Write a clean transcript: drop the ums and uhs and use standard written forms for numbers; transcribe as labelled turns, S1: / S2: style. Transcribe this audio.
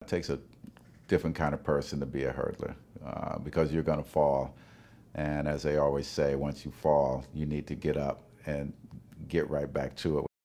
S1: It takes a different kind of person to be a hurdler because you're going to fall. And as they always say, once you fall, you need to get up and get right back to it.